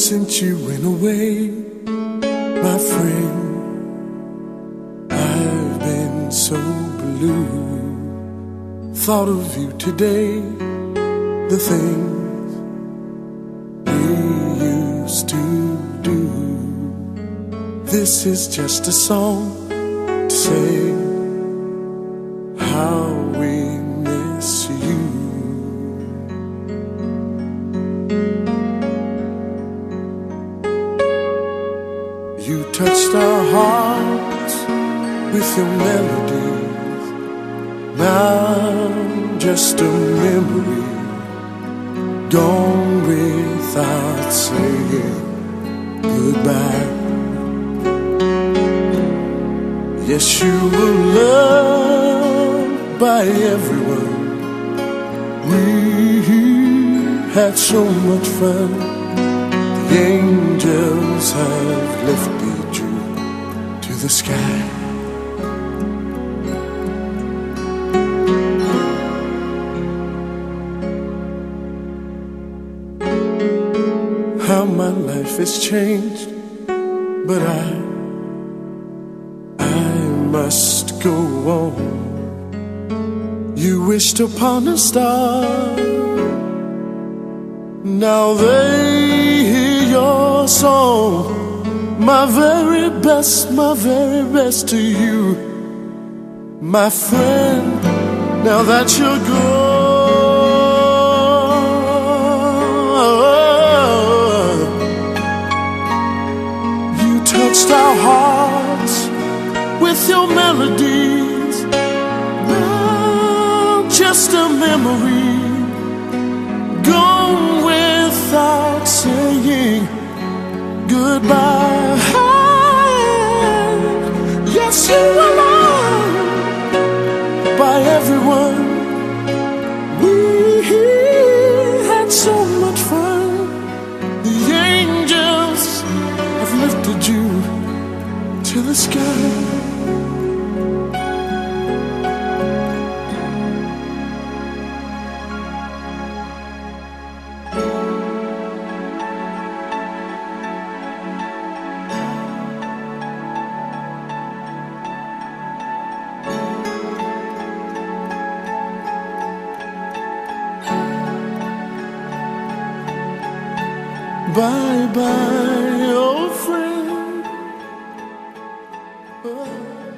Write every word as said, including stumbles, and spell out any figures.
since you went away, my friend, I've been so blue. Thought of you today, the things we used to do. This is just a song to say how we miss you. You touched our hearts with your melodies. Now just a memory, gone without saying goodbye. Yes, you were loved by everyone. We had so much fun. The angels have lifted you to the sky. How my life has changed, but I, I must go on. You wished upon a star, now they hear your song. My very best, my very best to you, my friend, now that you're gone. You touched our hearts with your melodies. Now just a memory, gone without saying goodbye. Yes, you were loved by everyone. We had so much fun. The angels have lifted you to the sky. Bye bye, old friend. Oh.